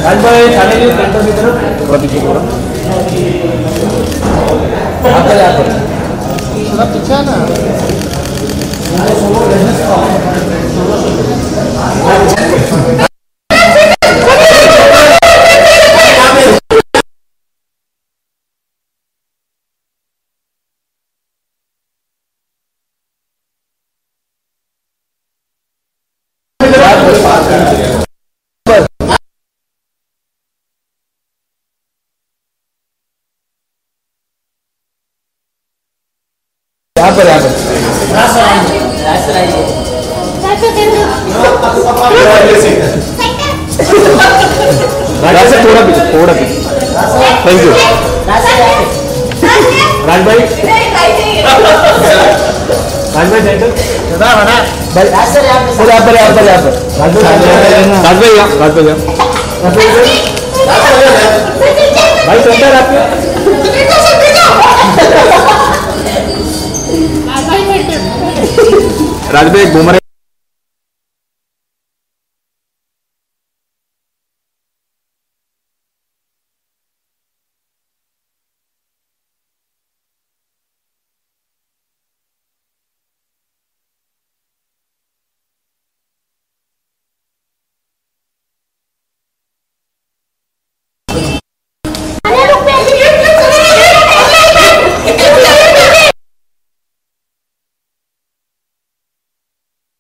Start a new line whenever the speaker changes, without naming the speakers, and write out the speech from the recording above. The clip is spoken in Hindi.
राजभाई खाने के सेंटर की तरफ थोड़ा पीछे थोड़ा यहाँ पर थोड़ा पीछे है ना। यहाँ पर थोड़ा पीछे थैंक यू राजभाई भाई सेंटर आपके राजभाई घूम रहे